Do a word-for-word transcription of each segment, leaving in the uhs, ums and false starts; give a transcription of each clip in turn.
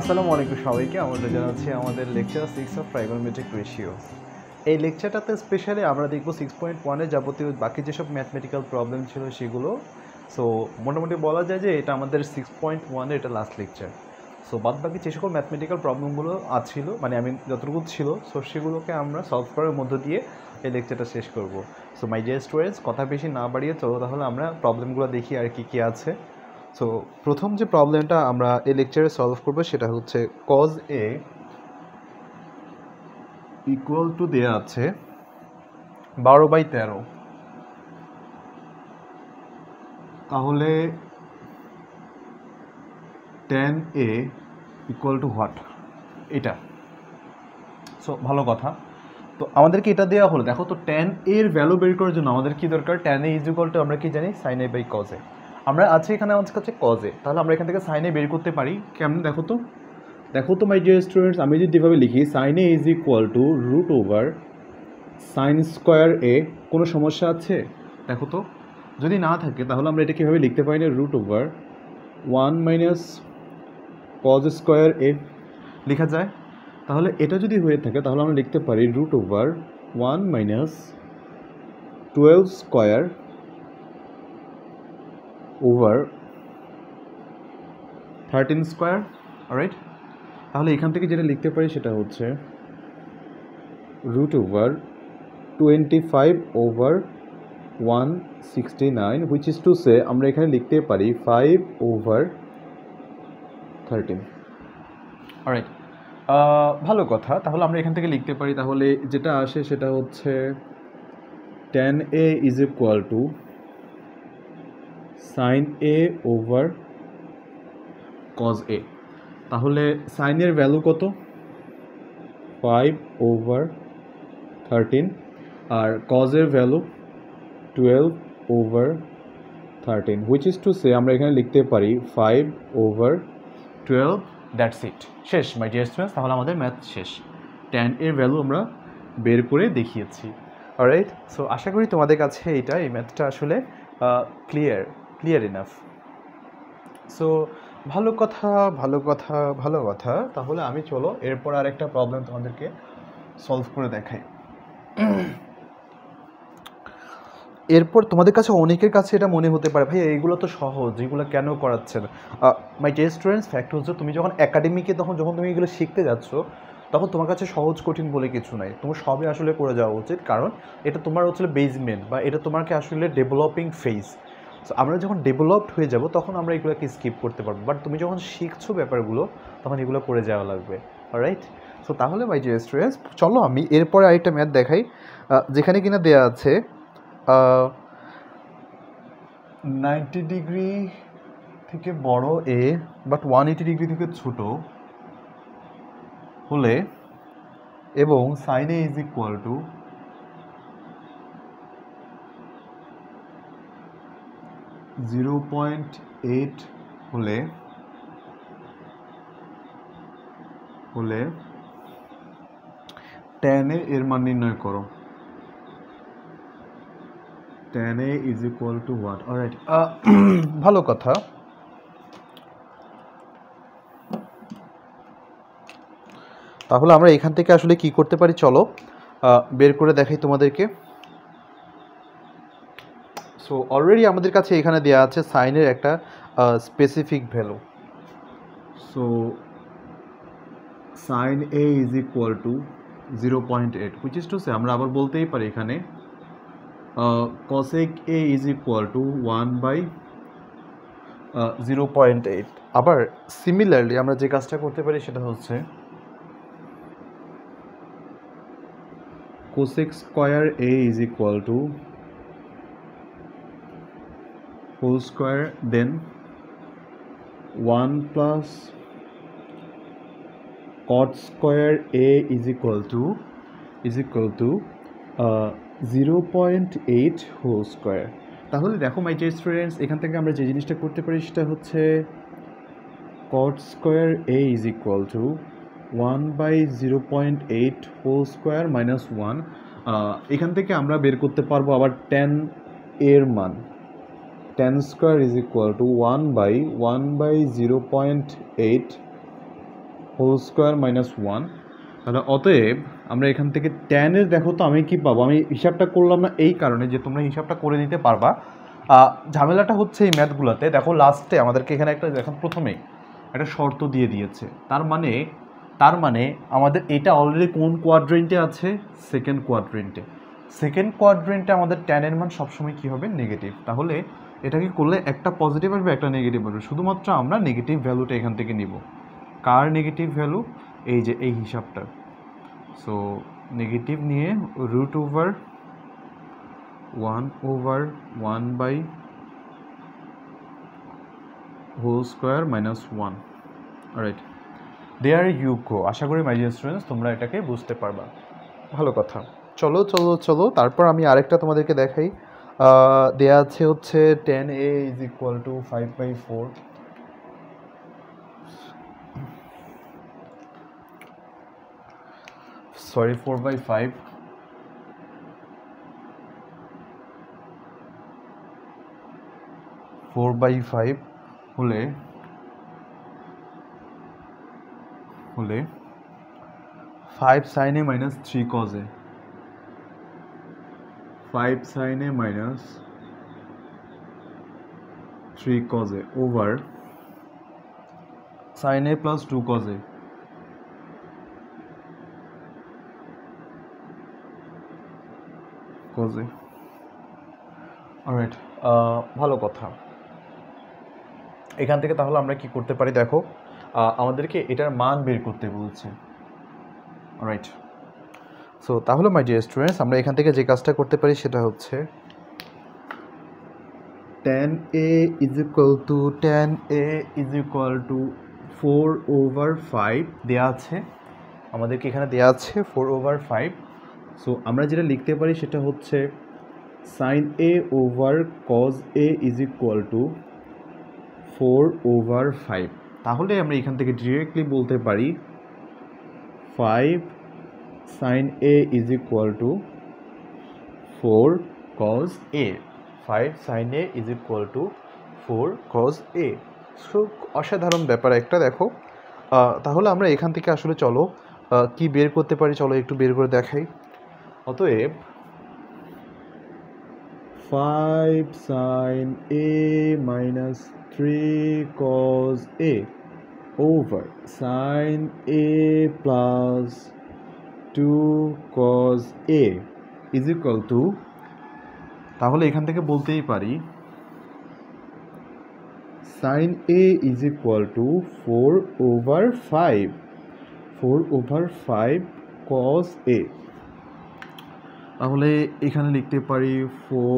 আসসালামু আলাইকুম সবাইকে। আমরা জানাচ্ছি আমাদের lecture six of trigonometric ratio. এই লেকচারটাতে স্পেশালি আমরা দেখব সিক্স পয়েন্ট ওয়ানের যাবতীয় বাকি যেসব ম্যাথমেটিক্যাল প্রবলেম ছিল সেগুলো। সো মোটামুটি বলা যায় যে এটা আমাদের সিক্স পয়েন্ট ওয়ানের এটা লাস্ট লেকচার। সো বাদ বাকি যে সকল ম্যাথমেটিক্যাল প্রবলেমগুলো আছিল, মানে আমি যতটুকু ছিল, সো সেগুলোকে আমরা সলভ করার মধ্য দিয়ে এই লেকচারটা শেষ করব। সো মাই ডিয়ার স্টুডেন্টস, কথা বেশি না বাড়িয়ে চলো তাহলে আমরা প্রবলেমগুলো দেখি আর কি কী আছে। সো প্রথম যে প্রবলেমটা আমরা এই লেকচারে সলভ করবো সেটা হচ্ছে কজ এ ইকুয়াল টু দেয়া আছে বারো বাই তেরো। তাহলে tan A equal to what, এটা। সো ভালো কথা, তো আমাদেরকে এটা দেওয়া হলো। দেখো তো টেন এর ভ্যালু বের করার জন্য আমাদের কি দরকার? Tan A is equal to আমরা কি জানি? Sine A by cos A. আমরা আছে এখানে আমাদের কাছে কজ এ, তাহলে আমরা এখান থেকে সাইন এ বের করতে পারি কেমন? দেখো তো দেখো তো মাই ডিয়ার স্টুডেন্টস, আমি যদি এভাবে লিখি sine A is equal to root over sine square A, কোনো সমস্যা আছে? দেখো তো, যদি না থাকে তাহলে আমরা এটা কীভাবে লিখতে পারি না? Root over one minus cos square A লেখা যায়। তাহলে এটা যদি হয়ে থাকে তাহলে আমরা লিখতে পারি root over one minus twelve square over thirteen square. Right, তাহলে এখান থেকে যেটা লিখতে পারি সেটা হচ্ছে root over twenty five over one sixty nine, which is to say আমরা এখানে লিখতে পারি ফাইভ ওভার থার্টিন। রাইট, ভালো কথা। তাহলে আমরা এখান থেকে লিখতে পারি, তাহলে যেটা আসে সেটা হচ্ছে tan A is equal to sine A over cos A. তাহলে সাইনের ভ্যালু কত? ফাইভ ওভার থার্টিন, আর কজের value twelve over thirteen, which is to say আমরা এখানে লিখতে পারি five over twelve. That's it, শেষ মাই ডিয়ার স্টুডেন্টস। তাহলে আমাদের ম্যাথ শেষ। টেন এর ভ্যালু আমরা বের করে দেখিয়েছি। অলরাইট, সো আশা করি তোমাদের কাছে এইটা এই ম্যাথটা আসলে ক্লিয়ার ক্লিয়ার ইনাফ। সো ভালো কথা ভালো কথা ভালো কথা তাহলে আমি চলো এরপর আর একটা প্রবলেম তোমাদেরকে সলভ করে দেখাই। এরপর তোমাদের কাছে অনেকের কাছে এটা মনে হতে পারে, ভাই এইগুলো তো সহজ, এগুলো কেন করাচ্ছেন? মাই ডিয়ার স্টুডেন্টস, ফ্যাক্ট হচ্ছে তুমি যখন একাডেমিকে তখন যখন তুমি এগুলো শিখতে যাচ্ছ তখন তোমার কাছে সহজ কঠিন বলে কিছু নাই, তোমার সবই আসলে করে যাওয়া উচিত, কারণ এটা তোমার হচ্ছে বেসমেন্ট বা এটা তোমাকে আসলে ডেভেলপিং ফেজ। সো আমরা যখন ডেভেলপড হয়ে যাব তখন আমরা এগুলোকে স্কিপ করতে পারবো, বাট তুমি যখন শিখছো ব্যাপারগুলো তখন এগুলো করে যাওয়া লাগবে। অলরাইট, সো তাহলে মাই ডিয়ার স্টুডেন্টস চলো আমি এরপরে আরেকটা ম্যাথ দেখাই, যেখানে কিনা দেয়া আছে নাইনটি ডিগ্রি থেকে বড় A but one eighty degree থেকে ছোট হলে এবং sine A is equal to zero point eight হলে হলে টেন এ এর মান নির্ণয় করো। Tan A is equal to what? Alright, ভালো কথা। তাহলে আমরা এখান থেকে আসলে কি করতে পারি চলো বের করে দেখাই তোমাদেরকে। সো অলরেডি আমাদের কাছে এখানে দেওয়া আছে সাইনের একটা specific value. So sine A is equal to zero point eight, which is to say আমরা আবার বলতেই পারি এখানে cosec A is equal to one by zero point eight. আবার সিমিলারলি আমরা যে কাজটা করতে পারি সেটা হচ্ছে cosec square A is equal to whole square then one plus cot square A is equal to is equal to zero point eight whole square. তাহলে দেখো মাই ডিয়ার স্টুডেন্টস, এখান থেকে আমরা যে জিনিসটা করতে পারি সেটা হচ্ছে cot square A is equal to one by zero point eight whole square minus one. এখান থেকে আমরা বের করতে পারবো আবার টেন এর মান। Tan square is equal to one by one by zero point eight whole square minus one. তাহলে অতএব আমরা এখান থেকে ট্যানের দেখো তো আমি কি পাবো, আমি হিসাবটা করলাম না এই কারণে যে তোমরা হিসাবটা করে নিতে পারবা। ঝামেলাটা হচ্ছে এই ম্যাথগুলোতে দেখো লাস্টে আমাদেরকে এখানে একটা দেখো প্রথমেই একটা শর্ত দিয়ে দিয়েছে, তার মানে তার মানে আমাদের এটা অলরেডি কোন কোয়াড্রেন্টে আছে, সেকেন্ড কোয়াড্রেন্টে। সেকেন্ড কোয়াড্রেন্টে আমাদের ট্যানের মান সবসময় কী হবে, নেগেটিভ। তাহলে এটা কি করলে একটা পজিটিভ আসবে একটা নেগেটিভ আসবে, শুধুমাত্র আমরা নেগেটিভ ভ্যালুটা এখান থেকে নিব। কার নেগেটিভ ভ্যালু, এই যে এই হিসাবটা। সো নেগেটিভ নিয়ে root over one over one by whole square minus one. Right, there you go. আশা করি মাই ডিয়ার স্টুডেন্টস তোমরা এটাকে বুঝতে পারবা। ভালো কথা, চলো চলো চলো তারপর আমি আরেকটা তোমাদেরকে দেখাই। দেয়া আছে হচ্ছে tan A is equal to five by four. Sorry four by five four by five হলে হলে five sine A minus three cos A, five sine A minus three cos A over sine A plus two cos A. Cos A, alright, ভালো কথা। এখান থেকে তাহলে আমরা কি করতে পারি দেখো, আমাদেরকে এটার মান বের করতে বলছে। অলরাইট, সো তাহলে মাই ডিয়ার স্টুডেন্টস আমরা এখান থেকে যে কাজটা করতে পারি সেটা হচ্ছে tan A is equal to tan A is equal to four over five দেওয়া আছে আমাদেরকে, এখানে দেওয়া আছে ফোর ওভার ফাইভ। সো আমরা যেটা লিখতে পারি সেটা হচ্ছে sine A over cos A is equal to four over five. তাহলে আমরা এখান থেকে ডিরেক্টলি বলতে পারি five sine A is equal to four cos A, five sine A is equal to four cos A. So অসাধারণ ব্যাপার একটা দেখো। তাহলে আমরা এখান থেকে আসলে চলো কি বের করতে পারি, চলো একটু বের করে দেখাই। অতএব five sine A minus three cos A over sine A plus two cos A is equal to, তাহলে এখান থেকে বলতেই পারি sine A is equal to four over five, four over five cos A. তাহলে এখানে লিখতে পারি four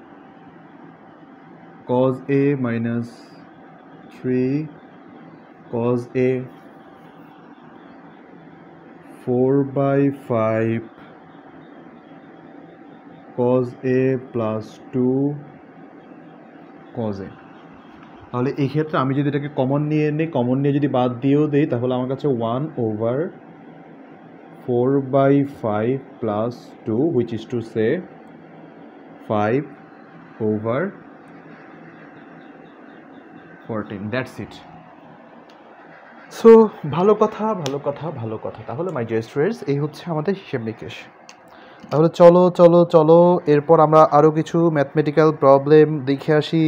cos A minus three cos A, four by five cos A plus two cos A. তাহলে এই ক্ষেত্রে আমি যদি এটাকে কমন নিয়ে নিই, কমন নিয়ে যদি বাদ দিয়েও দিই, তাহলে আমার কাছে one over four by five plus two which is to say five over fourteen, that's it. So ভালো কথা ভালো কথা ভালো কথা। তাহলে মাই ডিয়ার স্টুডেন্টস এই হচ্ছে আমাদের হিসেব নিকেশ। তাহলে চলো চলো চলো এরপর আমরা আরও কিছু ম্যাথমেটিক্যাল প্রবলেম দেখে আসি।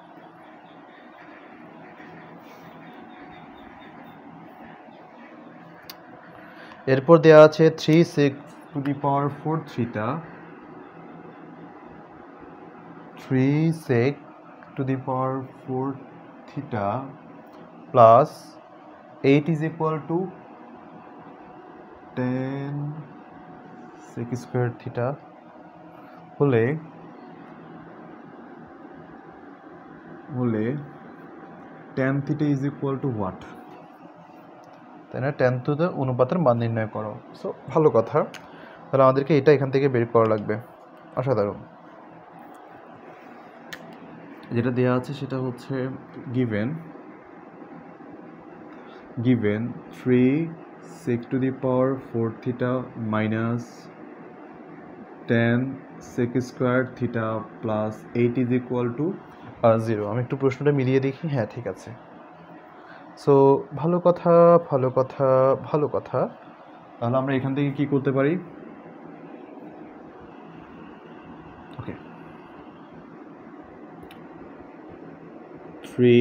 এরপর দেওয়া আছে three sec to the power four theta, three sec to the power four theta plus eight is equal to ten sec square theta হলে হলে tan theta is equal to what, তাই না? Ten to the অনুপাতের মান নির্ণয় করো। So ভালো কথা, তাহলে আমাদেরকে এটা এখান থেকে বের করা লাগবে। অসাধারণ। যেটা দেওয়া আছে সেটা হচ্ছে given given three sec to the power four theta minus ten sec square theta plus eight is equal to zero. আমি একটু প্রশ্নটা মিলিয়ে দেখি। হ্যাঁ ঠিক আছে। সো ভালো কথা ভালো কথা ভালো কথা তাহলে আমরা এখান থেকে কি করতে পারি okay three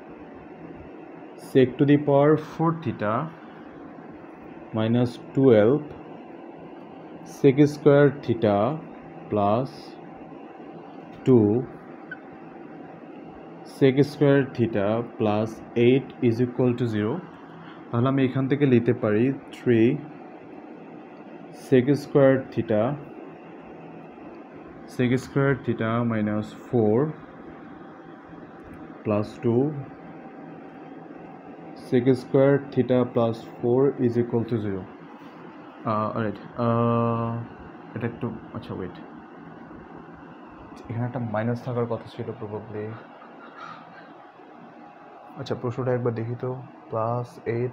sec to the power four theta minus twelve sec square theta plus two sec square theta plus eight is equal to zero তাহলে আমি এখান থেকে লিখতে পারি three sec square theta sec square theta minus four plus two sec square theta plus four is equal to zero. Uh, alright. Uh, এটা একটু আচ্ছা wait এখানে একটা মাইনাস থাকার কথা ছিল প্রবাবলি আচ্ছা প্রশ্নটা একবার দেখি তো প্লাস এইট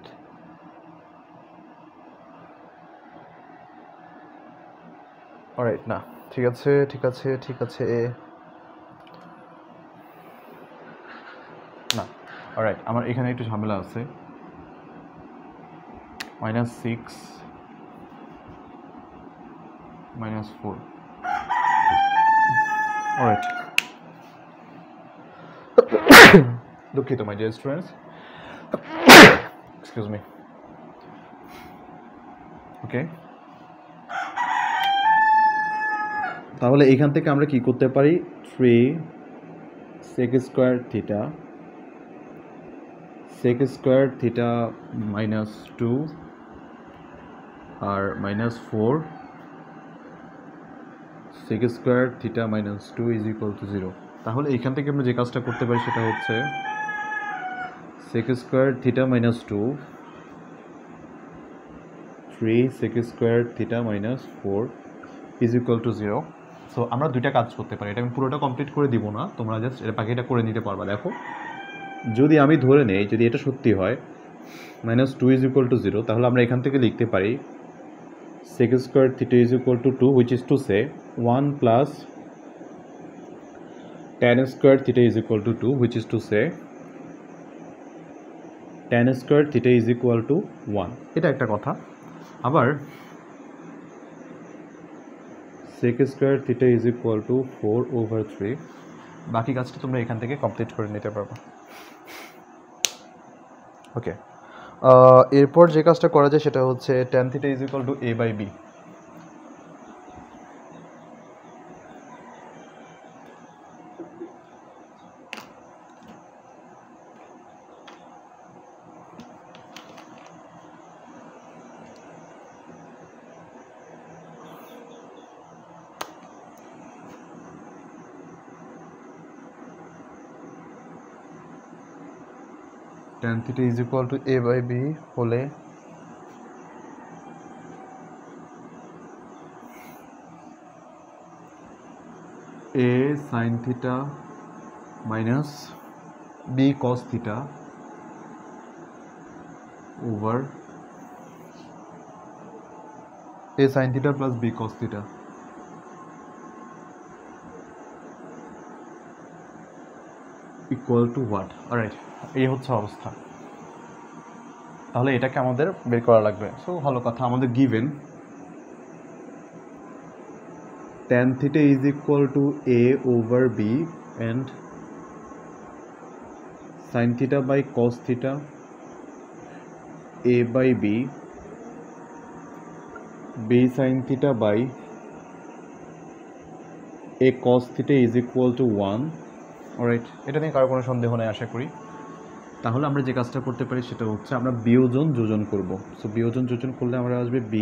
অলরাইট না ঠিক আছে ঠিক আছে ঠিক আছে না অলরাইট আমার এখানে একটু ঝামেলা আছে minus six minus four alright দুঃখিত my dear students excuse me okay তাহলে এখান থেকে আমরা কি করতে পারি three sec square theta sec square theta minus two আর minus four sec square theta minus two is equal to zero তাহলে এখান থেকে আমরা যে কাজটা করতে পারি সেটা হচ্ছে sec square theta minus two three sec square theta minus four is equal to zero so আমরা দুইটা কাজ করতে পারি এটা আমি পুরোটা কমপ্লিট করে দিব না তোমরা জাস্ট এটা বাকিটা করে নিতে পারবা দেখো যদি আমি ধরে নেই যদি এটা সত্যি হয় minus two is equal to zero তাহলে আমরা এখান থেকে লিখতে পারি sec square theta is equal to two which is to say one plus tan square theta is equal to two which is to say tan square theta is equal to one এটা একটা কথা আবার sec square theta is equal to four over three বাকি কাজটা তোমরা এখান থেকে complete করে নিতে পারবে ওকে এরপর যে কাজটা করা যায় সেটা হচ্ছে tan theta is equal to a by b tan theta is equal to a by b হলে a sin theta minus b cos theta over a sin theta plus b cos theta equal to what? Alright, এই হচ্ছে অবস্থা তাহলে এটাকে আমাদের বের করা লাগবে সো ভালো কথা আমাদের given tan theta is equal to a over b and sin theta by cos theta a by b b sin theta by a cos theta is equal to one alright এটা নিয়ে কারো কোনো সন্দেহ নেই আশা করি তাহলে আমরা যে কাজটা করতে পারি সেটা হচ্ছে আমরা বিয়োজন যোজন করব সো বিয়োজন যোজন করলে আমরা আসবে b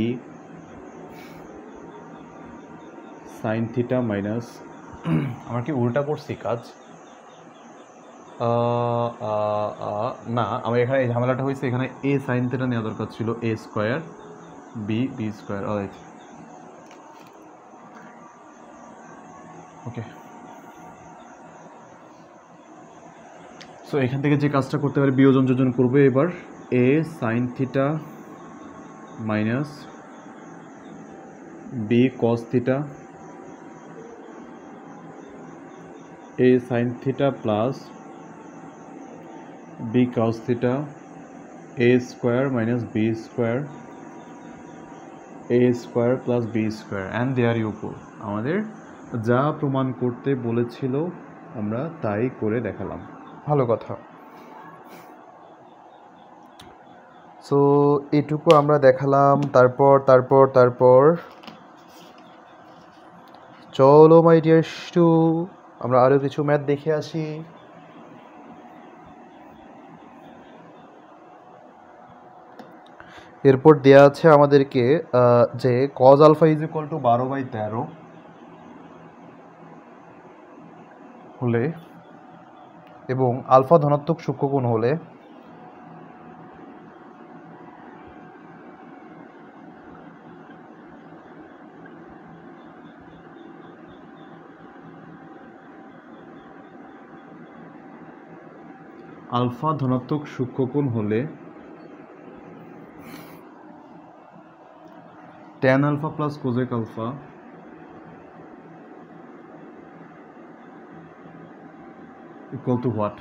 sin theta minus আমরা কি উল্টা করছি কাজ না আমার এখানে এই ঝামেলাটা হয়েছে এখানে a sin theta নেওয়া দরকার ছিল a square b b square alright okay so এখান থেকে যে কাজটা করতে পারি বিয়োজন যোজন করব এবার a sin theta minus b cos theta a sin theta plus b cos theta A square minus B square A square plus B square and they're equal. আমাদের যা প্রমাণ করতে বলেছিল আমরা তাই করে দেখালাম। ভালো কথা। সো এটুকু আমরা দেখালাম। তারপর তারপর তারপর চলো মাই ডিয়ার স্টু আমরা আরও কিছু ম্যাথ দেখে আসি। এরপর দেয়া আছে আমাদেরকে যে cos alpha is equal to বারো বাই তেরো হলে এবং আলফা ধনাত্মক সূক্ষ্মকোণ হলে আলফা ধনাত্মক সূক্ষ্মকোণ হলে tan alpha plus cosec alpha equal to what.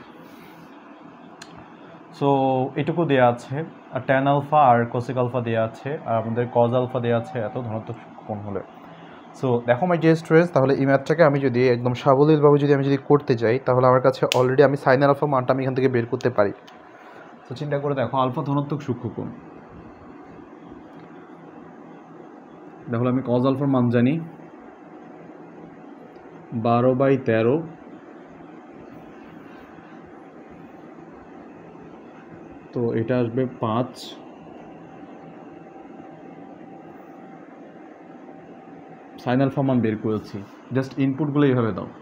So এটুকু দেওয়া আছে, আর ট্যান আলফা আর কোসেক আলফা দেওয়া আছে, আর আমাদের কজ আলফা দেওয়া আছে এত ধনাত্মক কোণ হলে। সো দেখো মাই ডিয়ার স্টুডেন্টস, তাহলে এই ম্যাথটাকে আমি যদি একদম সাবলীলভাবে যদি আমি যদি করতে যাই তাহলে আমার কাছে অলরেডি আমি সাইন আলফা মানটা আমি এখান থেকে বের করতে পারি। তো চিন্তা করে দেখো, আলফা ধনাত্মক সূক্ষ্মকোণ, দেখো আমি কজ আলফার মান জানি বারো বাই তেরো তো এটা আসবে পাঁচ, সাইন আলফা মান বের করেছি, জাস্ট ইনপুটগুলো এইভাবে দাও।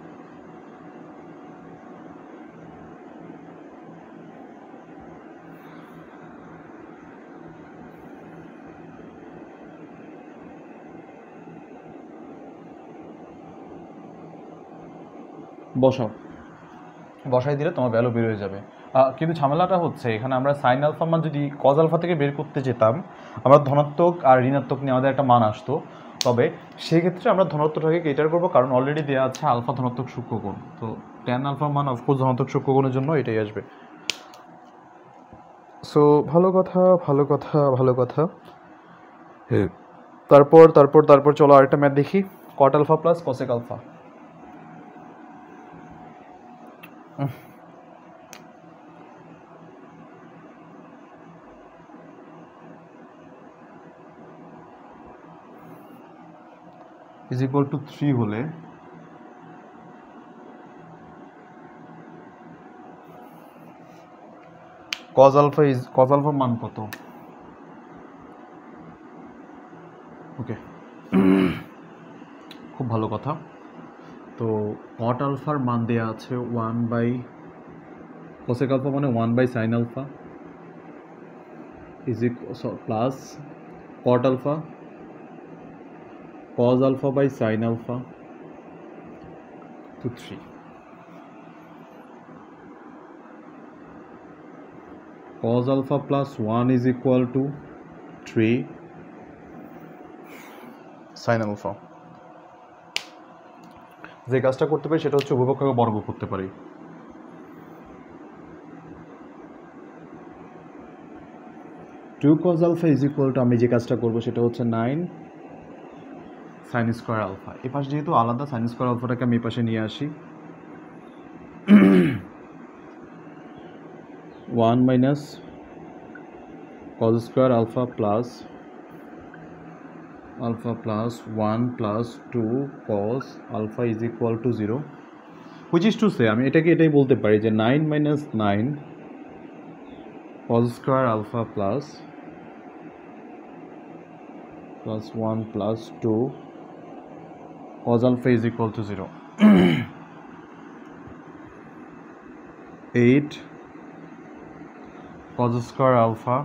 বসাও, বসাই দিলে তোমার ভ্যালু বের হয়ে যাবে। কিন্তু ঝামেলাটা হচ্ছে এখানে আমরা সাইন আলফা মান যদি কজ আলফা থেকে বের করতে যেতাম আমরা ধনাত্মক আর ঋণাত্মক নিয়ে আমাদের একটা মান আসতো, তবে সেক্ষেত্রে আমরা ধনাত্মকটাকে কেটার করবো কারণ অলরেডি দেওয়া আছে আলফা ধনাত্মক সূক্ষ্মকোণ, তো ট্যান আলফা মান অফকোর্স ধনাত্মক সূক্ষ্মকোণের জন্য এটাই আসবে। সো ভালো কথা ভালো কথা ভালো কথা। তারপর তারপর তারপর চলো আরেকটা ম্যাথ দেখি, cot alpha plus cosec alpha. Is equal to three হলে কজ আলফা ইজ কজ আলফার মান কত? ওকে, খুব ভালো কথা। তো কট আলফার মান দেওয়া আছে ওয়ান বাই কোসেক আলফা মানে one by sine alpha is plus cot alpha cos alpha by sine alpha two three. cos alpha plus one is equal to three sin alpha। যে কাজটা করতে পারি সেটা হচ্ছে উভয়পক্ষকে বর্গ করতে পারি। two cos alpha is equal to আমি যে কাজটা করব সেটা হচ্ছে নাইন sin স্কয়ার আলফা। এই পাশে যেহেতু আলাদা sin স্কয়ার আলফাটাকে আমি এই পাশে নিয়ে আসি, one minus cos square alpha plus alpha plus one plus two cos alpha is equal to zero, which is to say আমি এটাকে এটাই বলতে পারি যে nine minus nine cos square alpha plus plus one plus two cos alpha is equal to zero। eight cos square alpha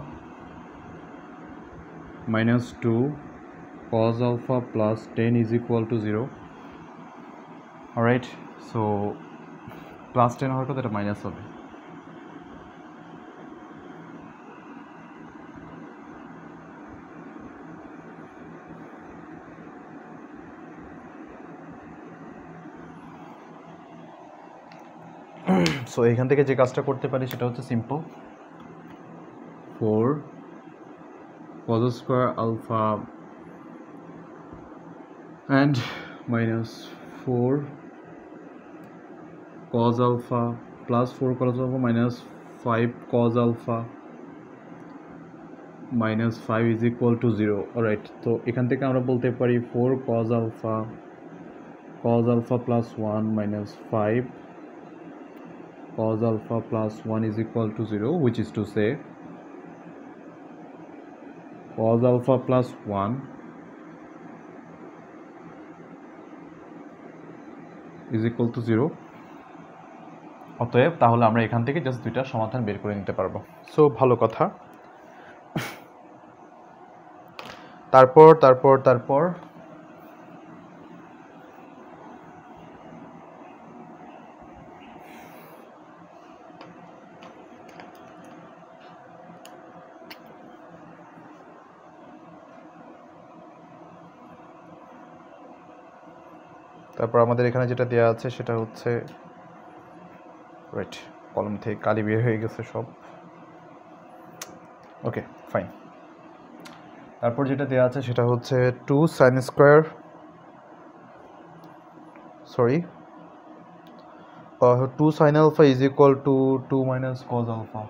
minus two cos alpha plus ten is equal to zero। alright, so plus ten হওয়ার কথা এটা minus হবে। So এখান থেকে যে কাজটা করতে পারি সেটা হচ্ছে simple, four cos square alpha and minus four cos alpha plus four cos alpha minus five cos alpha minus five is equal to zero. Alright, তো এখান থেকে আমরা বলতে পারি four cos alpha cos alpha plus one minus five cos alpha plus one is equal to zero, which is to say cos alpha plus one is equal to zero. অতএব তাহলে আমরা এখান থেকে জাস্ট দুইটা সমাধান বের করে নিতে পারবো। সো ভালো কথা। তারপর তারপর তারপর তারপর আমাদের এখানে যেটা দেওয়া আছে সেটা হচ্ছে রাইট, কলম থেকে কালি বের হয়ে গেছে সব। Okay fine. তারপর যেটা দেওয়া আছে সেটা হচ্ছে two sine square sorry two sine alpha is equal to two minus cos alpha.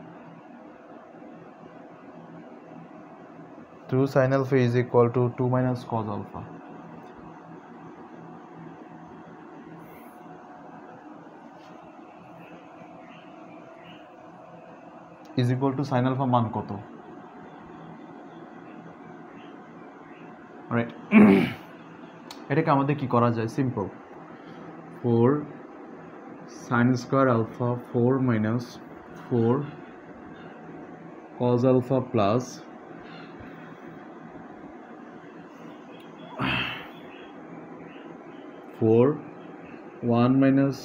Two sine alpha is equal to two minus cos alpha. Is equal to sine alpha মান কত? Right, এটাকে আমাদের কি করা যায়? Simple, four sine square alpha four minus four cos alpha plus four one minus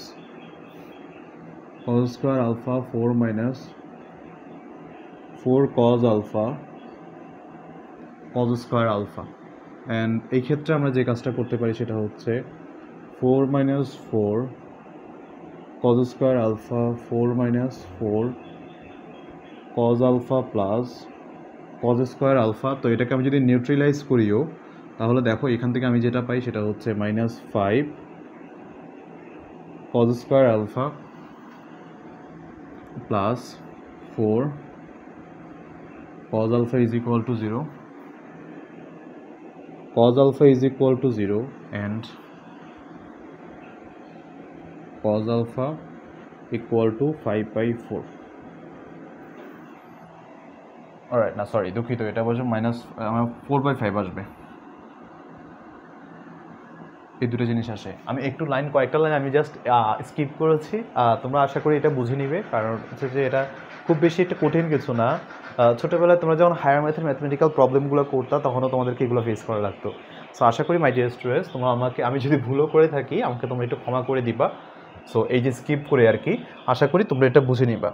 cos square alpha four minus four cos alpha cos square alpha. And এই ক্ষেত্রে আমরা যে কাজটা করতে পারি সেটা হচ্ছে four minus four cos square alpha four minus four cos alpha plus cos square alpha. তো এটাকে আমি যদি নিউট্রিলাইজ করিও তাহলে দেখো এখান থেকে আমি যেটা পাই সেটা হচ্ছে minus five cos square alpha plus four cos alpha is equal to zero, cos alpha is equal to zero and cos alpha equal to five by four. Alright, না সরি দুঃখিত, এটা বলছে মাইনাস আমার ফোর বাই ফাইভ আসবে। এই দুটো জিনিস আসে। আমি একটু লাইন কয়েকটা লাইন আমি জাস্ট স্কিপ করেছি, তোমরা আশা করি এটা বুঝে নিবে, কারণ হচ্ছে যে এটা খুব বেশি একটা কঠিন কিছু না। ছোটোবেলায় তোমরা যখন হায়ার ম্যাথের ম্যাথমেটিক্যাল প্রবলেমগুলো করতা তখনও তোমাদেরকে এগুলো ফেস করা লাগতো। সো আশা করি মাই ডিয়ার স্টুডেন্টস তোমরা আমাকে, আমি যদি ভুলও করে থাকি আমাকে তোমরা একটু ক্ষমা করে দিবা। সো এই যে স্কিপ করে আর কি, আশা করি তোমরা এটা বুঝে নিবা।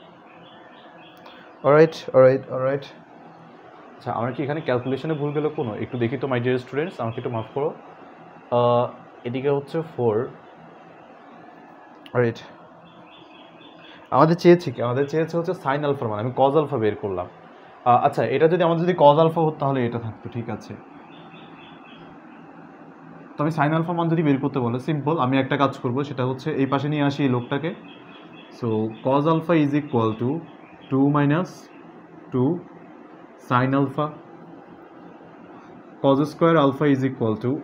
অলরাইট অলরাইট অলরাইট আচ্ছা, আমার কি এখানে ক্যালকুলেশনে ভুল গেল কোনো? একটু দেখি তো মাই ডিয়ার স্টুডেন্টস, আমাকে একটু মাফ করো। এদিকে হচ্ছে ফোর রাইট, আমাদের চেয়েছি কি, আমাদের চেয়েছে হচ্ছে সাইন আলফার মান, আমি কজ আলফা বের করলাম। আচ্ছা, এটা যদি আমাদের যদি কজ আলফা হতো তাহলে এটা থাকতো, ঠিক আছে। তো আমি সাইন আলফা মান যদি বের করতে বলে সিম্পল, আমি একটা কাজ করব, সেটা হচ্ছে এই পাশে নিয়ে আসি এই লোকটাকে। So cos alpha is equal to two minus two sine alpha cos square alpha is equal to,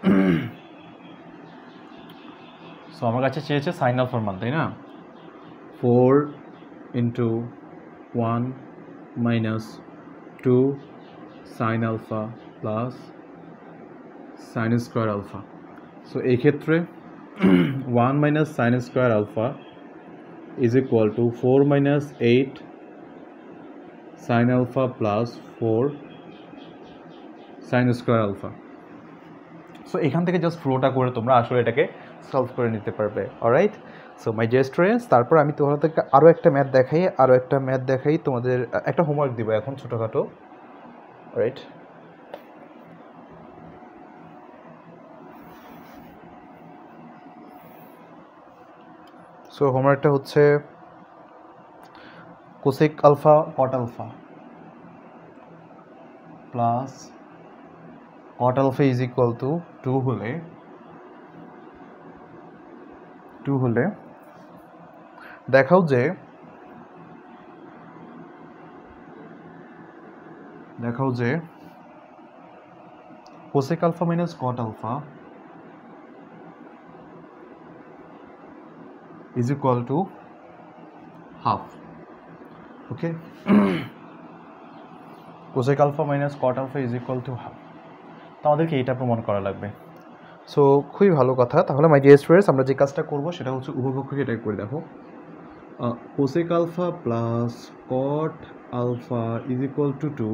so আমার কাছে চেয়েছে সাইন আলফার মান, তাই না? Four into one minus two sine alpha plus sine square alpha. So এই ক্ষেত্রে one minus sine square alpha is equal to four minus eight sine alpha plus four sine square alpha. So এখান থেকে just ফ্লোটা করে তোমরা আসলে এটাকে solve করে নিতে পারবে। Alright, so my dear students, তারপর আমি তোমাদেরকে আরও একটা ম্যাথ দেখাই, আরও একটা ম্যাথ দেখাই তোমাদের, একটা হোমওয়ার্ক দিব এখন ছোটোখাটো। রাইট, সো হোমওয়ার্কটা হচ্ছে cosec alpha cot alpha plus cot alpha is equal to two হলে টু হলে দেখাও যে দেখাও যে cosec alpha minus cot alpha is equal to half. Okay, cosec alpha minus cot alpha is equal to half. তো আমাদেরকে এইটা প্রমাণ করা লাগবে। সো খুবই ভালো কথা। তাহলে মাই ডিয়ার স্টুডেন্টস, আমরা যে কাজটা করব সেটা হচ্ছে উভয়পক্ষকে এটাই করে দেখো। Cosec alpha plus cot alpha is equal to two,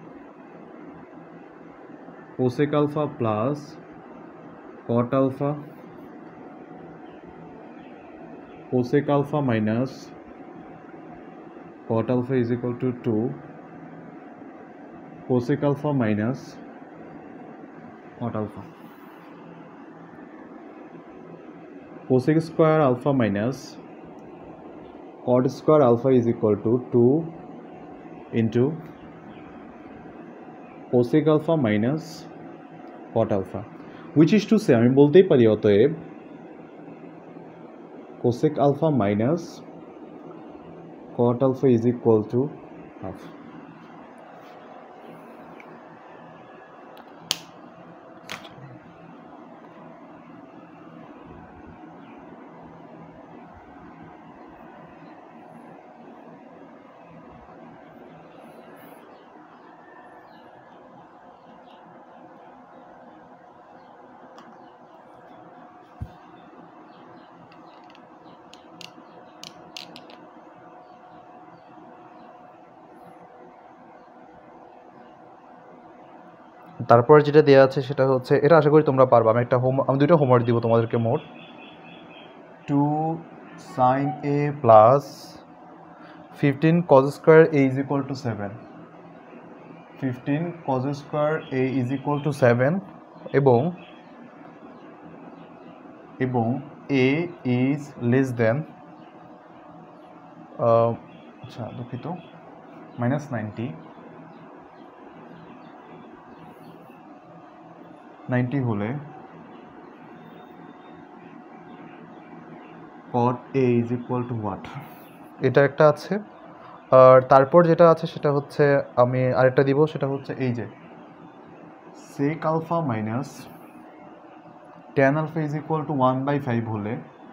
cosec alpha plus cot alpha, cosec alpha minus cot alpha is equal to two, cosec alpha minus cot alpha, cosec square alpha minus cot square alpha is equal to two into cosec alpha minus cot alpha, which is to say আমি বলতেই পারি অতএব cosec alpha minus cot alpha is equal to half. তারপর যেটা দেওয়া আছে সেটা হচ্ছে, এটা আশা করি তোমরা পারবা। আমি একটা হোম আমি দুইটা হোমওয়ার্ক দিব তোমাদেরকে মোট। Two sine A plus fifteen cos square A is equal to seven, fifteen cos square A is equal to seven এবং এবং এ ইজ লেস দেন আচ্ছা দুঃখিত মাইনাস নাইনটি নাইনটি হলে cot a is equal to what, এটা একটা আছে। আর তারপর যেটা আছে সেটা হচ্ছে আমি আরেকটা দিব, সেটা হচ্ছে এই যে sec alpha minus tan alpha is equal to one by five হলে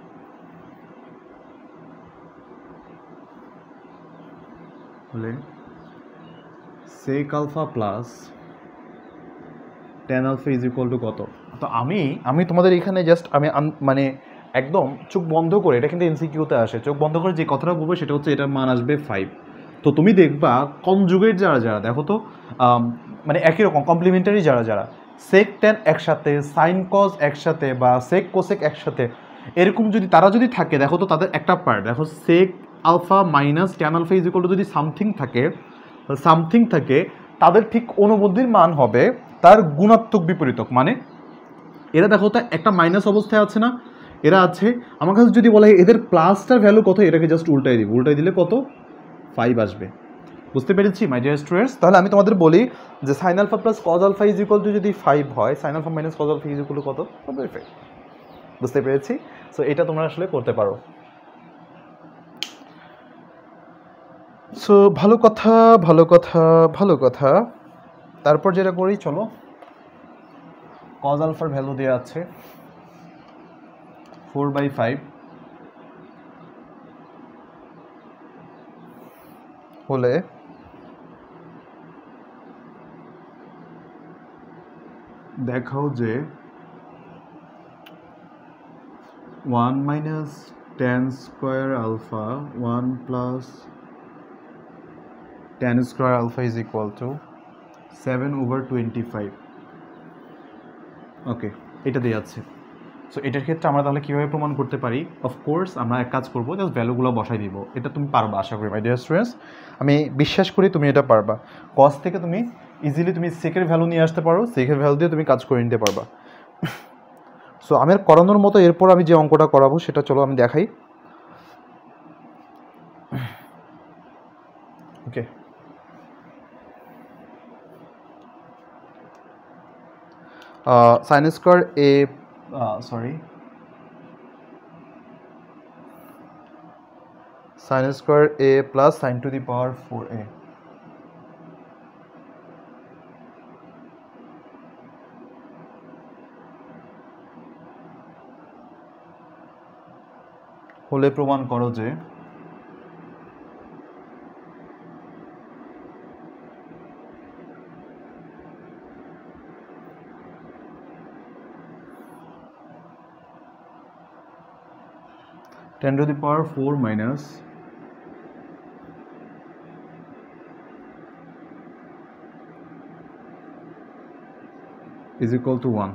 হলে sec alpha plus tan alpha is equal to কত। তো আমি আমি তোমাদের এখানে জাস্ট আমি মানে একদম চোখ বন্ধ করে, এটা কিন্তু এমসিকিউতে আসে, চোখ বন্ধ করে যে কথাটা বলবো সেটা হচ্ছে এটার মান আসবে ফাইভ। তো তুমি দেখবা কনজুগেট যারা যারা দেখো তো মানে একই রকম কমপ্লিমেন্টারি যারা যারা সেক ট্যান একসাথে, সাইন কজ একসাথে বা সেক কোসেক একসাথে, এরকম যদি তারা যদি থাকে দেখো তো তাদের একটা পার্ট দেখো sec alpha minus tan alpha is equal to যদি সামথিং থাকে সামথিং থাকে তাদের ঠিক অনুবন্ধীর মান হবে তার গুণাত্মক বিপরীতক। মানে এরা দেখো তো একটা মাইনাস অবস্থায় আছে না, এরা আছে, আমার কাছে যদি বলা হয় এদের প্লাসটার ভ্যালু কত, এটাকে জাস্ট উল্টাই দিব, উল্টাই দিলে কত ফাইভ আসবে। বুঝতে পেরেছি মাই ডিয়ার স্টুডেন্টস? তাহলে আমি তোমাদের বলি যে sine alpha plus cos alpha is equal to যদি ফাইভ হয়, sine alpha minus cos alpha is equal to কত, ফাইভ। বুঝতে পেরেছি? সো এটা তোমরা আসলে করতে পারো। সো ভালো কথা ভালো কথা ভালো কথা। তারপর যেটা করি চলো, কজ আলফার ভ্যালু দেওয়া আছে ফোর বাই ফাইভ হলে দেখাও যে one minus tan square alpha one plus tan square alpha is equal to seven over twenty five. Okay, এটা দিয়ে আছে। সো এটার ক্ষেত্রে আমরা তাহলে কীভাবে প্রমাণ করতে পারি? অফকোর্স আমরা এক কাজ করবো, জাস্ট ভ্যালুগুলো বসাই দিব। এটা তুমি পারবা আশা করি মাই ডিয়ার স্টুডেন্টস, আমি বিশ্বাস করি তুমি এটা পারবা। কস থেকে তুমি ইজিলি তুমি সেকের ভ্যালু নিয়ে আসতে পারো, সেকের ভ্যালু দিয়ে তুমি কাজ করে নিতে পারবা। সো আমি আর করানোর মতো এরপর আমি যে অঙ্কটা করাবো সেটা চলো আমি দেখাই। Sine square A sorry sine square A plus sine to the power four A হলে প্রমাণ করো যে ten to the power four minus is equal to one.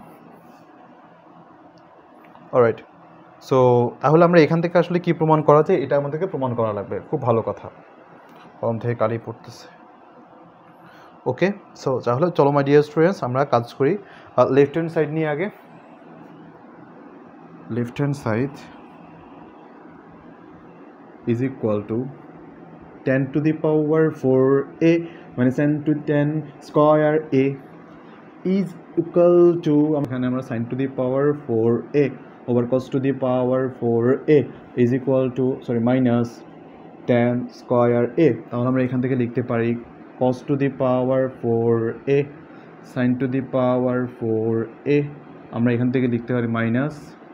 Alright. So তাহলে আমরা এখান থেকে আসলে কি প্রমাণ করা যায়, এটা আমাদেরকে প্রমাণ করা লাগবে। খুব ভালো কথা, কম থেকে কালি পড়তেছে। ওকে, সো তাহলে চলো মাই ডিয়ার স্টুডেন্টস আমরা কাজ করি। লেফট হ্যান্ড সাইড নিয়ে আগে, left hand side is equal to ten to the power four a minus ten to ten square a is equal to এখানে আমরা sin to the power four a over cos to the power four a is equal to sorry minus ten square a। তাহলে আমরা এখান থেকে লিখতে পারি cos to the power four a sin to the power four a, আমরা এখান থেকে লিখতে পারি minus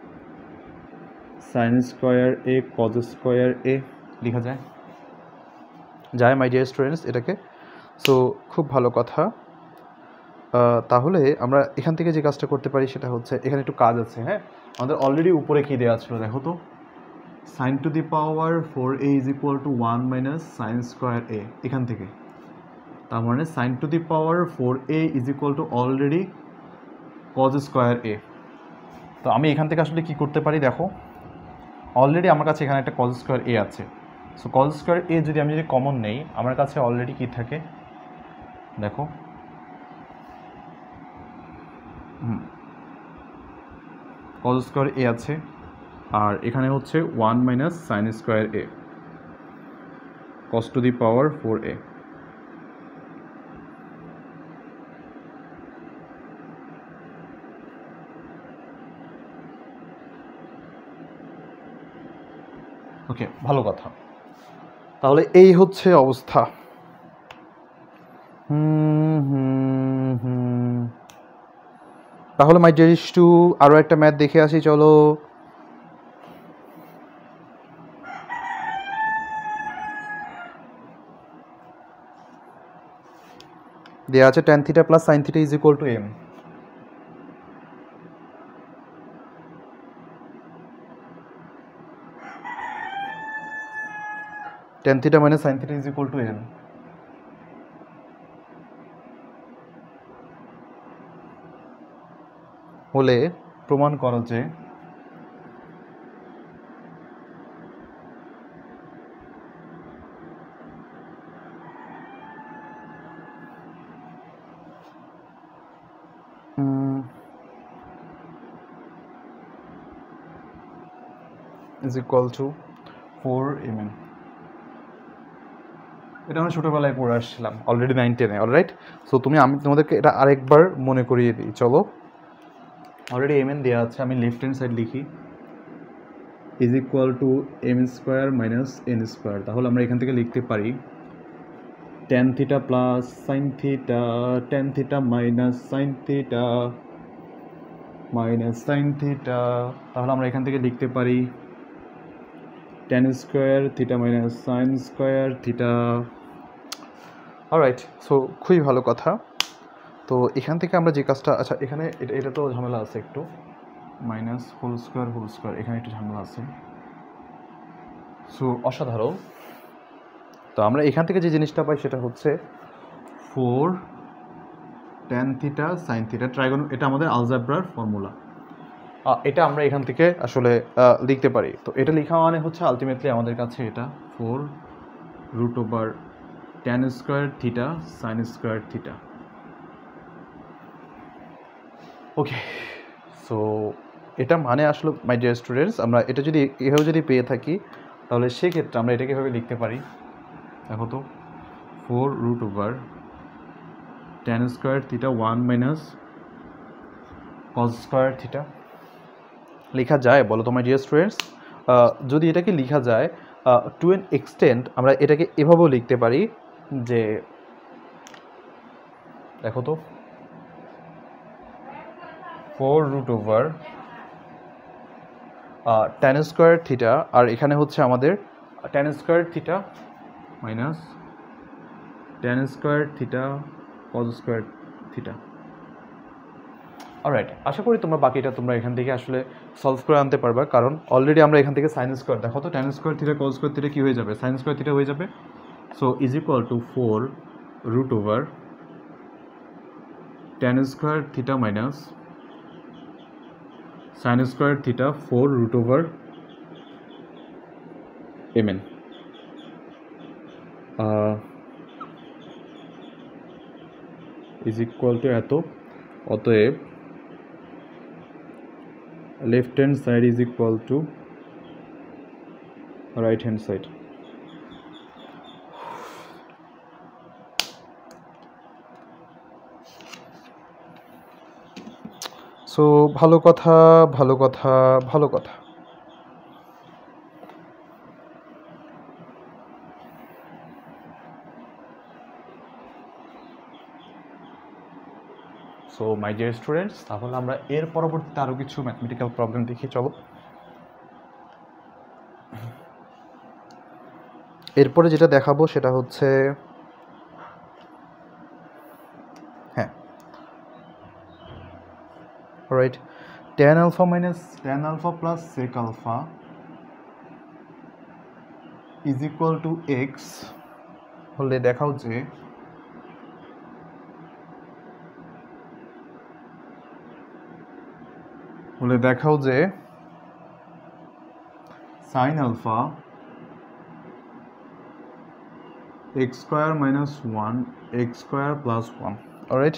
sine square A cos square A লেখা যায় যায় মাই ডিয়ার স্টুডেন্টস এটাকে। সো খুব ভালো কথা। তাহলে আমরা এখান থেকে যে কাজটা করতে পারি সেটা হচ্ছে, এখানে একটু কাজ আছে। হ্যাঁ, আমাদের অলরেডি উপরে কী দেওয়া ছিল দেখো তো, sine to the power four A is equal to one minus sine square A, এখান থেকে তার মানে sine to the power four A is equal to already cos square A. তো আমি এখান থেকে আসলে কী করতে পারি দেখো, অলরেডি আমার কাছে এখানে একটা কজ স্কোয়ার এ আছে। সো কজ স্কোয়ার এ যদি আমি যদি কমন নেই, আমার কাছে অলরেডি কী থাকে দেখো, হুম কজ স্কোয়ার এ আছে, আর এখানে হচ্ছে one minus sine square A cos to the power four A. Okay, ভালো কথা। তাহলে এই হচ্ছে অবস্থা। হুম হুম হুম তাহলে মাই ডিয়ার টু আরও একটা ম্যাথ দেখে আসি চলো। দেওয়া আছে tan theta plus sine theta is equal to M. Tan theta minus sine theta is equal to M. হলে প্রমাণ করো যে is equal to four mm। এটা আমরা ছোটোবেলায় পড়ে আসছিলাম অলরেডি নাইন টেনে। অলরাইট, সো তুমি আমি তোমাদেরকে এটা আরেকবার মনে করিয়ে দিই চলো। অলরেডি এম এন দেওয়া আছে, আমি লেফট হ্যান্ড সাইড লিখি is equal to M square minus N square. তাহলে আমরা এখান থেকে লিখতে পারি tan theta plus sine theta tan theta minus sine theta minus sine theta. তাহলে আমরা এখান থেকে লিখতে পারি tan square theta minus sine square theta. Alright, so খুবই ভালো কথা। তো এখান থেকে আমরা যে কাজটা, আচ্ছা এখানে এটা এটা তো ঝামেলা আছে একটু, minus whole square whole square এখানে একটু ঝামেলা আছে। সো অসাধারণ। তো আমরা এখান থেকে যে জিনিসটা পাই সেটা হচ্ছে four tan theta sine theta ট্রাইগন, এটা আমাদের আলজেব্রার ফর্মুলা। এটা আমরা এখান থেকে আসলে লিখতে পারি। তো এটা লেখা মানে হচ্ছে আলটিমেটলি আমাদের কাছে এটা four root over tan square theta sine square theta. Okay, so এটা মানে আসলে মাই ডিয়ার স্টুডেন্টস, আমরা এটা যদি এভাবে যদি পেয়ে থাকি তাহলে সেক্ষেত্রে আমরা এটাকে এভাবে লিখতে পারি দেখো তো, four root over tan square theta one minus cos square theta লেখা যায় বলো তো মাই ডিয়ার স্টুডেন্টস? যদি এটাকে লেখা যায় টু এন এক্সটেন্ট, আমরা এটাকে এভাবেও লিখতে পারি যে দেখো তো four root over tan square theta, আর এখানে হচ্ছে আমাদের tan square theta minus tan square theta cos square theta. Alright, আশা করি তোমরা বাকিটা তোমরা এখান থেকে আসলে সলভ করে আনতে পারবা, কারণ অলরেডি আমরা এখান থেকে সাইন স্কোয়ার, দেখো তো tan square theta cos square theta কী হয়ে যাবে, সাইন স্কোয়ার থিটা হয়ে যাবে। So is equal to four root over tan square theta minus sine square theta four root over M N is equal to এত। অতএব left hand side is equal to right hand side. So ভালো কথা ভালো কথা ভালো কথা। So my dear students, তাহলে আমরা এর পরবর্তীতে আরও কিছু ম্যাথমেটিক্যাল প্রবলেম দেখি, চলো। এরপরে যেটা দেখাবো সেটা হচ্ছে হ্যাঁ right, tan alpha minus tan alpha plus sec alpha is equal to X হলে দেখাও যে বলে দেখাও যে sine alpha X square minus one X square plus one. Alright,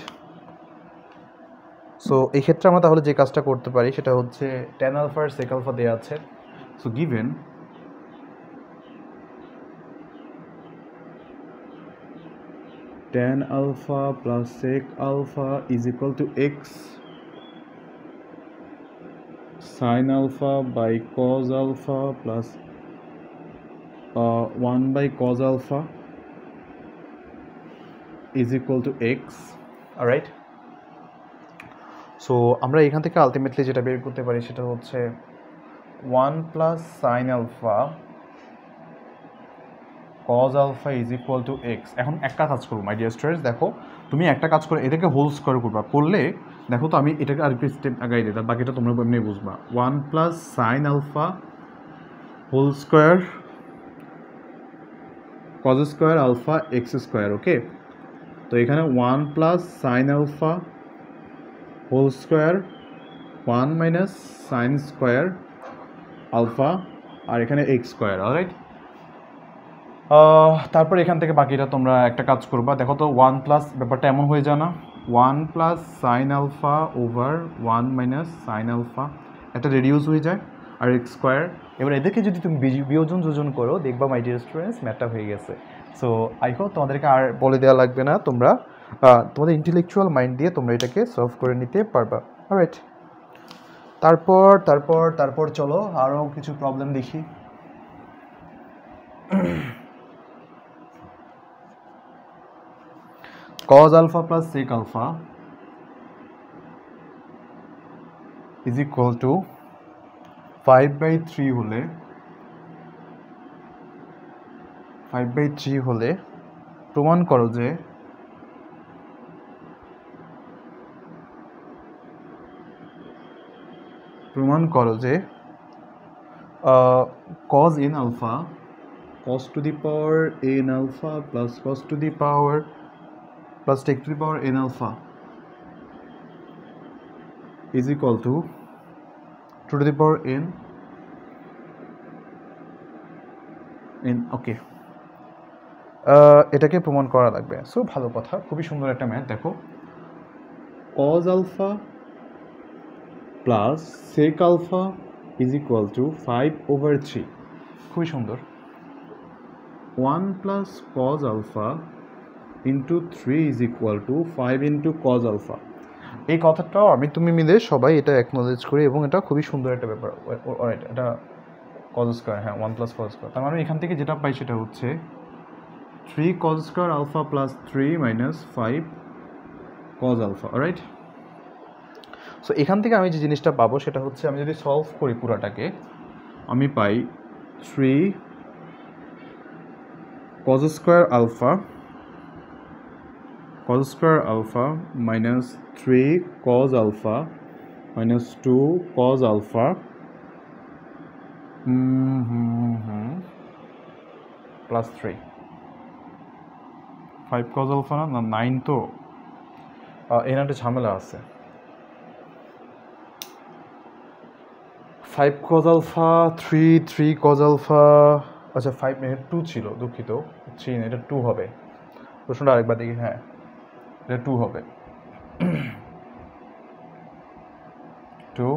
so এই ক্ষেত্রে আমরা তাহলে যে কাজটা করতে পারি সেটা হচ্ছে ট্যান আলফার সেক আলফা দেওয়া আছে। So given tan alpha plus sec alpha is equal to X sin alpha by cos alpha plus uh, one by cos alpha is equal to x. alright, so আমরা এখান থেকে আলটিমেটলি যেটা বের করতে পারি সেটা হচ্ছে one plus sin alpha cos alpha is equal to x. এখন একটা কাজ করবো মাই ডিয়ার স্টুডেন্টস, দেখো তুমি একটা কাজ করে এটাকে হোল স্কোয়ার করবা, করলে দেখো তো আমি এটাকে আর একটু স্টেপ আগাই দিই, তার বাকিটা তোমরা এমনি বুঝবা। One plus sine alpha whole square cos square alpha X square. Okay, তো এখানে one plus sine alpha whole square one minus sine square alpha আর এখানে এক্স স্কোয়ার। অলরাইট, তারপর এখান থেকে বাকিটা তোমরা একটা কাজ করবা, দেখো তো ওয়ান প্লাস ব্যাপারটা এমন হয়ে যায় না, one plus sine alpha over one minus sine alpha একটা রেডিউস হয়ে যায় আর এক্স স্কোয়ার। এবার এদেরকে যদি তুমি বিয়োজন যোজন করো দেখবা মাই ডিয়ার স্টুডেন্টস ম্যাথটা হয়ে গেছে। সো আই হোপ তোমাদেরকে আর বলে দেওয়া লাগবে না, তোমরা তোমাদের ইন্টেলেকচুয়াল মাইন্ড দিয়ে তোমরা এটাকে সলভ করে নিতে পারবা। অলরাইট, তারপর তারপর তারপর চলো আরও কিছু প্রবলেম দেখি। cos alpha plus sec alpha is equal to five by three হলে ফাইভ by থ্রি হলে প্রমাণ করো যে প্রমাণ করো যে cos n alpha cos to the power n alpha plus cos to the power plus take to the power n alpha is equal to two to the power n n ওকে, এটাকে প্রমাণ করা লাগবে। সো ভালো কথা, খুবই সুন্দর একটা math. দেখো cos alpha plus sec alpha is equal to five over three, খুবই সুন্দর। One plus cos alpha into three is equal to five into cos alpha। এই কথাটাও আমি তুমি মিলে সবাই এটা অ্যাকনোলেজ করি এবং এটা খুবই সুন্দর একটা ব্যাপার। অলরাইট, এটা কজ স্কোয়ার, হ্যাঁ ওয়ান প্লাস কজ স্কোয়ার, তার মানে এখান থেকে যেটা পাই সেটা হচ্ছে three cos square alpha plus three minus five cos alpha. Alright, so এখান থেকে আমি যে জিনিসটা পাবো সেটা হচ্ছে আমি যদি সলভ করি পুরাটাকে, আমি পাই three cos square alpha cos square alpha minus three cos alpha minus two cos alpha mm-hmm. plus three five cos alpha না nine তো এখানে একটা ঝামেলা আছে। five cos alpha three three cos alpha, আচ্ছা five এর two ছিল, দুঃখিত three না, এটা two হবে। প্রশ্নটা আরেকবার দেখি, হ্যাঁ এটা টু হবে, টু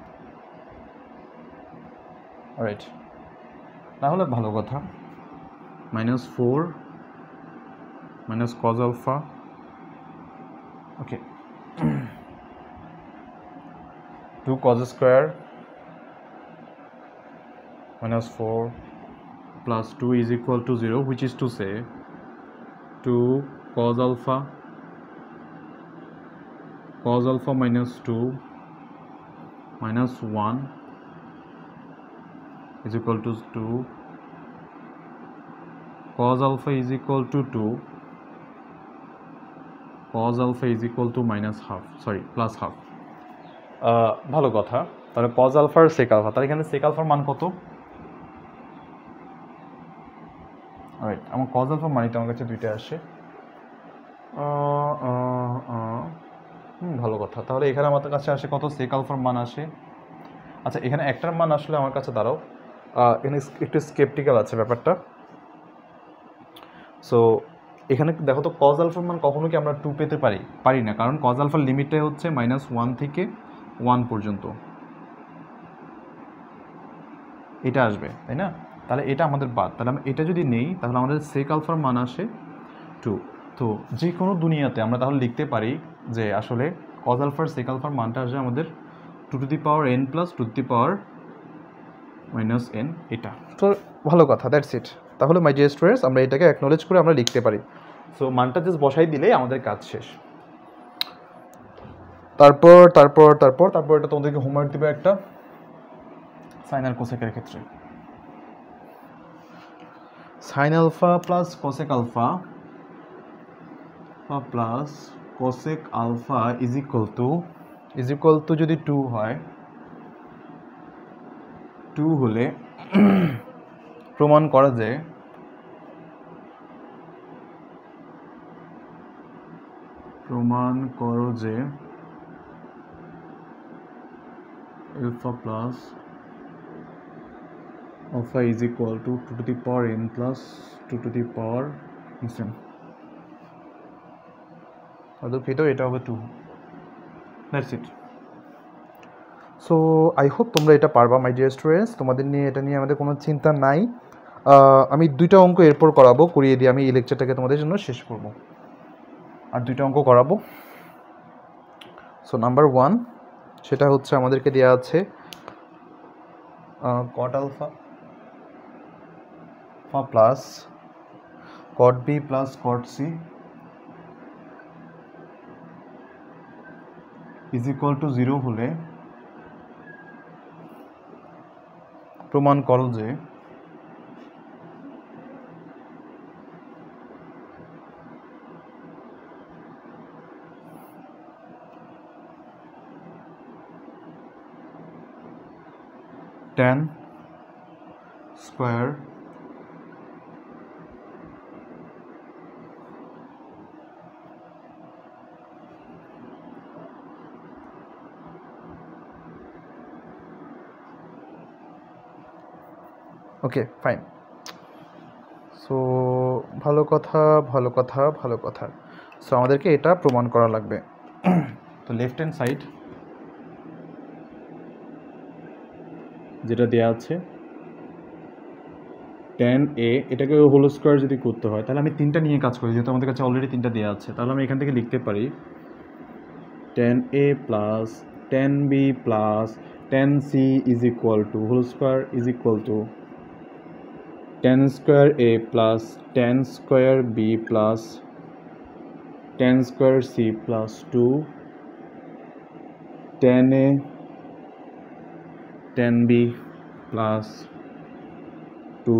রাইট, তাহলে ভালো কথা। Minus four minus cos alpha, okay, two cos square minus four plus two is equal to zero, which is to say two cos alpha cos alpha minus two minus one is equal to two, cos alpha is equal to two, cos alpha is equal to minus half, sorry plus half। ভালো কথা, তাহলে cos alpha আর sec alpha, তাহলে এখানে sec alpha মান কত? Right, আমার cos alpha মানটা আমার কাছে দুইটা আসে, হুম ভালো কথা। তাহলে এখানে আমাদের কাছে আসে কত? সেক আলফার মান আসে। আচ্ছা, এখানে একটার মান আসলে আমার কাছে দাঁড়াও, এখানে একটু স্কেপটিক্যাল আছে ব্যাপারটা। সো এখানে দেখো তো, কজ আলফার মান কখনো কি আমরা টু পেতে পারি? পারি না, কারণ কজ আলফার লিমিটটাই হচ্ছে মাইনাস ওয়ান থেকে ওয়ান পর্যন্ত এটা আসবে, তাই না? তাহলে এটা আমাদের বাদ, তাহলে আমরা এটা যদি নেই তাহলে আমাদের সেক আলফার মান আসে টু। তো যে কোনো দুনিয়াতে আমরা তাহলে লিখতে পারি যে আসলে কজ আলফার সেক আলফার মানটা আসবে আমাদের two to the power N plus two to the power minus N, এটা তো ভালো কথা। That's it. তাহলে মাই ডিয়ার স্টুডেন্টস, আমরা এটাকে অ্যাকনোলেজ করে আমরা লিখতে পারি। সো মানটা জাস্ট বসাই দিলেই আমাদের কাজ শেষ। তারপর তারপর তারপর তারপর এটা তোমাদেরকে হোমওয়ার্ক দিবে একটা সাইন আর কোসেকের ক্ষেত্রে। Sine alpha plus cosec alpha plus cosec alpha is equal to is equal to যদি টু হয়, টু হলে প্রমাণ করা যায় প্রমাণ করো যে alpha plus alpha is equal to two to the power N plus two to the power n. দুঃখিত, এটা হবে two. That's it. So I hope তোমরা এটা পারবা মাই ডিয়ার স্টুডেন্টস, তোমাদের নিয়ে এটা নিয়ে আমাদের কোনো চিন্তা নাই। আমি দুইটা অঙ্ক এরপর করাবো, করিয়ে দিয়ে আমি এই লেকচারটাকে তোমাদের জন্য শেষ করব। আর দুইটা অঙ্ক করাবো। সো নাম্বার ওয়ান, সেটা হচ্ছে আমাদেরকে দেওয়া আছে cot alpha plus cot B plus cot C is equal to zero হলে প্রমাণ করো যে tan square okay fine. So ভালো কথা ভালো কথা ভালো কথা। সো আমাদেরকে এটা প্রমাণ করা লাগবে। তো লেফট হ্যান্ড সাইড যেটা দেওয়া আছে tan a, এটাকে হোল স্কোয়ার যদি করতে হয় তাহলে আমি তিনটা নিয়ে কাজ করি, যেহেতু আমাদের কাছে অলরেডি তিনটা দেওয়া আছে, তাহলে আমি এখান থেকে লিখতে পারি tan A plus tan B plus tan C is equal to whole square is equal to tan square A plus tan square B plus tan square C plus two tan A tan B plus two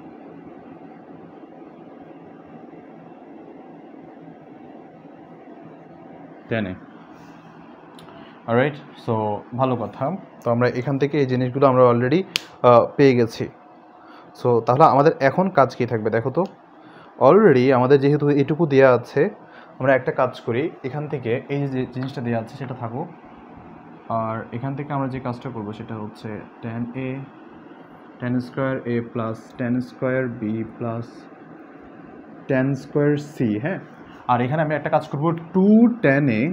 tan A. Alright, so ভালো কথা। তো আমরা এখান থেকে এই জিনিসগুলো আমরা already পেয়ে গেছি। সো তাহলে আমাদের এখন কাজ কী থাকবে দেখো তো। অলরেডি আমাদের যেহেতু এটুকু দেওয়া আছে, আমরা একটা কাজ করি, এখান থেকে এই যে জিনিসটা দেওয়া আছে সেটা থাকুক, আর এখান থেকে আমরা যে কাজটা করব সেটা হচ্ছে tan A tan square A plus tan square B plus tan square C. হ্যাঁ, আর এখানে আমি একটা কাজ করব, two tan A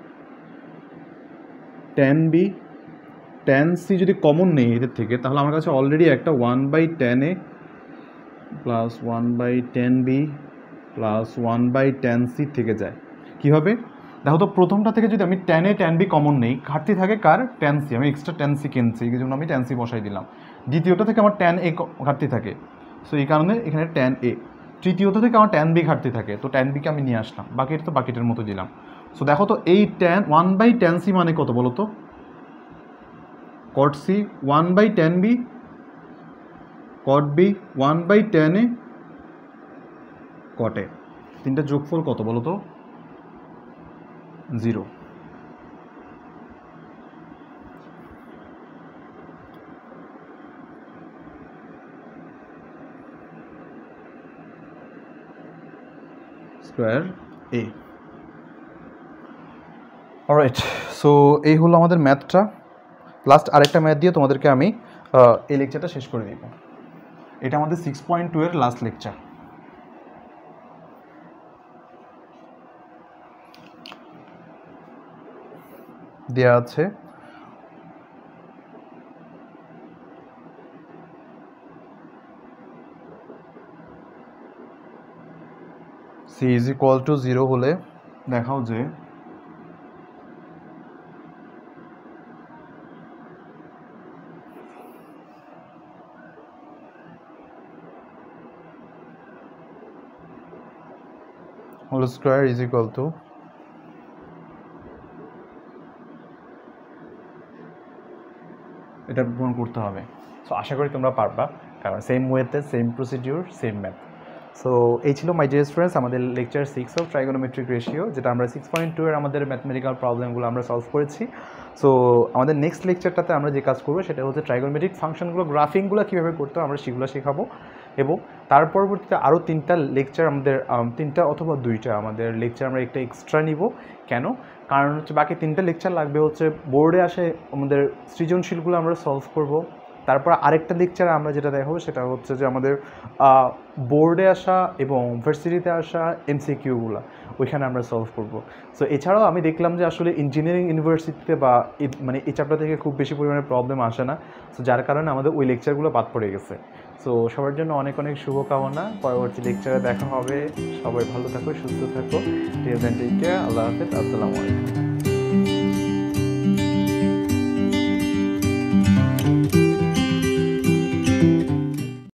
tan B tan C যদি কমন নেই এদের থেকে, তাহলে আমার কাছে অলরেডি একটা one by tan A plus one by tan B plus one by tan C থেকে যায়। কী হবে দেখো তো, প্রথমটা থেকে যদি আমি tan A tan B common নেই, ঘাটতি থাকে কার? Tan C. আমি এক্সট্রা টেন সি কিনছি, এই জন্য আমি টেন সি বসাই দিলাম। দ্বিতীয়টা থেকে আমার টেন এ ঘাটতি থাকে, সো এই কারণে এখানে টেন এ। তৃতীয়ত থেকে আমার টেন বি ঘাটতি থাকে, তো টেন বিকে আমি নিয়ে আসলাম, বাকিটা তো বাকিটার মতো দিলাম। সো দেখো তো, এই tan one by tan C মানে কত বলো তো? Cot C one by tan B, cot B one by tan A, cot A. তিনটা যোগফল কত বলো তো? Zero. Square A. Alright, so এই হলো আমাদের ম্যাথটা। লাস্ট আরেকটা ম্যাথ দিয়ে তোমাদেরকে আমি এই লেকচারটা শেষ করে দিব। এটা আমাদের সিক্স পয়েন্ট টু এর লাস্ট লেকচার। দেওয়া আছে C is equal to zero হলে দেখাও যে whole square is equal to এটা পূরণ করতে হবে। সো আশা করি তোমরা পারবা, কারণ সেম ওয়েতে same procedure same math. So এই ছিল মাই ডিয়ার স্টুডেন্টস আমাদের lecture six of trigonometric ratio, যেটা আমরা সিক্স পয়েন্ট টু এর আমাদের ম্যাথমেটিক্যাল প্রবলেমগুলো আমরা সলভ করেছি। সো আমাদের নেক্সট লেকচারটাতে আমরা যে কাজ করবো সেটা হচ্ছে ট্রাইগোনোমেট্রিক ফাংশনগুলো গ্রাফিংগুলো কীভাবে করতে হয় আমরা সেগুলো শেখাবো, এবং তার পরবর্তীতে আরও তিনটা লেকচার আমাদের তিনটা অথবা দুইটা আমাদের লেকচার আমরা একটা এক্সট্রা নিব। কেন? কারণ হচ্ছে বাকি তিনটা লেকচার লাগবে হচ্ছে বোর্ডে আসে আমাদের সৃজনশীলগুলো আমরা সলভ করব। তারপর আরেকটা লেকচার আমরা যেটা দেখাবো সেটা হচ্ছে যে আমাদের বোর্ডে আসা এবং ভার্সিটিতে আসা এমসিকিউগুলো ওইখানে আমরা সলভ করব। সো এছাড়াও আমি দেখলাম যে আসলে ইঞ্জিনিয়ারিং ইউনিভার্সিটিতে বা মানে এই চ্যাপ্টার থেকে খুব বেশি পরিমাণে প্রবলেম আসে না, সো যার কারণে আমাদের ওই লেকচারগুলো বাদ পড়ে গেছে। সো সবার জন্য অনেক অনেক শুভকামনা, পরবর্তী লেকচারে দেখা হবে। সবাই ভালো থাকো, সুস্থ থাকো। টিল দেন টেক কেয়ার, আল্লাহ হাফেজ, আসসালামু আলাইকুম।